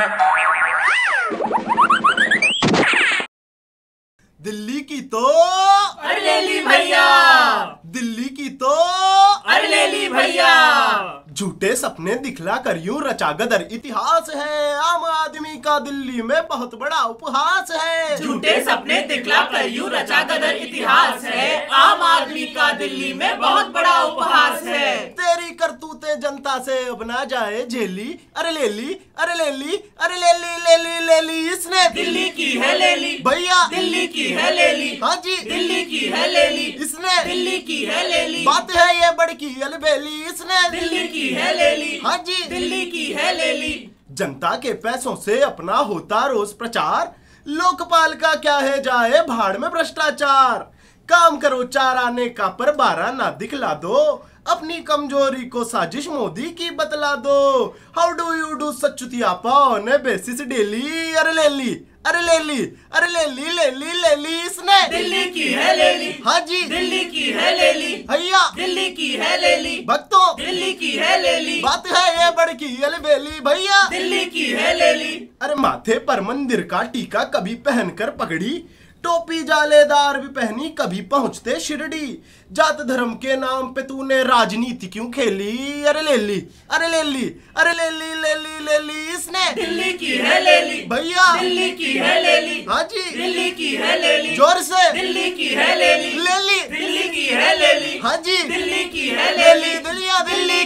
दिल्ली की तो अरे ले ली भैया, दिल्ली की तो अरे ले ली भैया। झूठे सपने दिखला कर यूं रचा गदर इतिहास है, आम आदमी का दिल्ली में बहुत बड़ा उपहास है। झूठे सपने दिखला कर यूं रचा गदर इतिहास है, आम आदमी का दिल्ली में बहुत बड़ा उपहास है। तेरी करतूतें जनता से अब ना जाए झेली, अरे ले ली, अरे ले ली, अरे ले ली, ले ली, ले ली, इसने दिल्ली की है ले ली भैया, दिल्ली की है ले ली। हाँ जी, दिल्ली की है ले ली, इसने दिल्ली की है ले ली। बात है ये बड़की अलबेली, इसने दिल्ली की है ले ली, हाँ जी, दिल्ली की है ले ली। जनता के पैसों से अपना होता रोज प्रचार, लोकपाल का क्या है जाए भाड़ में भ्रष्टाचार। काम करो 4 आने का पर 12 ना दिखला दो, अपनी कमजोरी को साजिश मोदी की बतला दो। हाउ डू यू डू सचुतिया ऑन ए बेसिस डेली, अरे ले ली, अरे ले ली, अरे ले ली, ले ली, ले ली, इसने दिल्ली की है ले ली, हाँ जी, दिल्ली की है ले ली, भैया, दिल्ली की है ले ली, भक्तों दिल्ली की है ले ली। बात है ये बड़की अलबेली भैया, दिल्ली की है ले ली। अरे माथे पर मंदिर का टीका कभी पहनकर पगड़ी, टोपी जालेदार भी पहनी कभी पहुंचते शिरडी। जात धर्म के नाम पे तूने राजनीति क्यों खेली, अरे ले ली, अरे ले ली, अरे ले ली, ले ली, ले ली, इसने दिल्ली की है ले ली भैया, दिल्ली की है ले ली, हाँ जी, दिल्ली की है ले ली, जोर से दिल्ली की है ले ली, ले ली, दिल्ली की है ले ली, हाँ जी, दिल्ली की है ले ले ली, ली। दिल्ली, दिल्ली।